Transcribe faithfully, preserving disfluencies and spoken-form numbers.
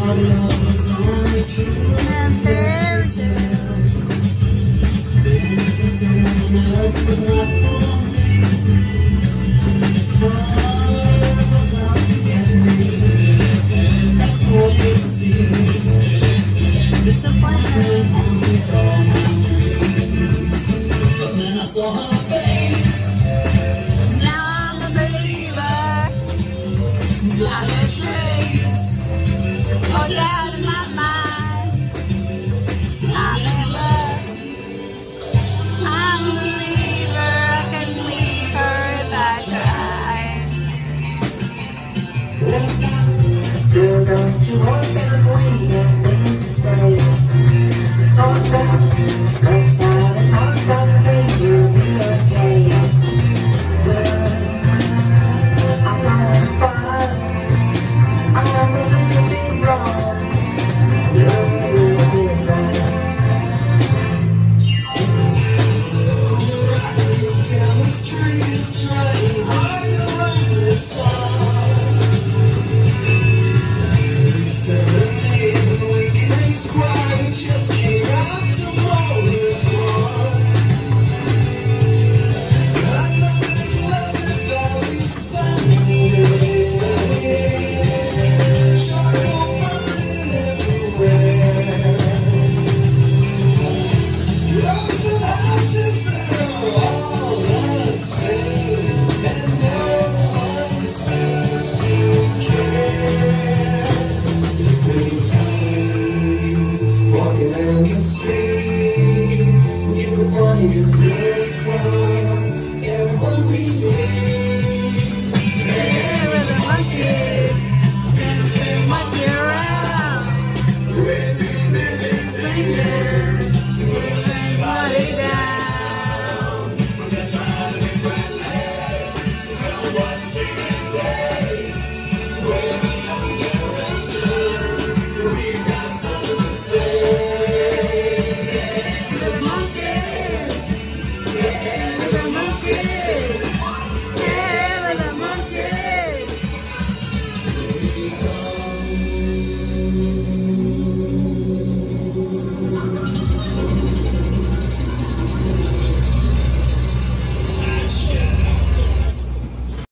and fairy tales. Someone else but not for me. Love was out to get me. That's what you see. Disappointment haunted all my dreams. But then I saw her face. Now I'm a believer. Not a trace. Goes out of my mind. I'm in love. I'm a believer. I can leave her if I try. Girl, don't you hold that way. Things to say. Talk that. Let's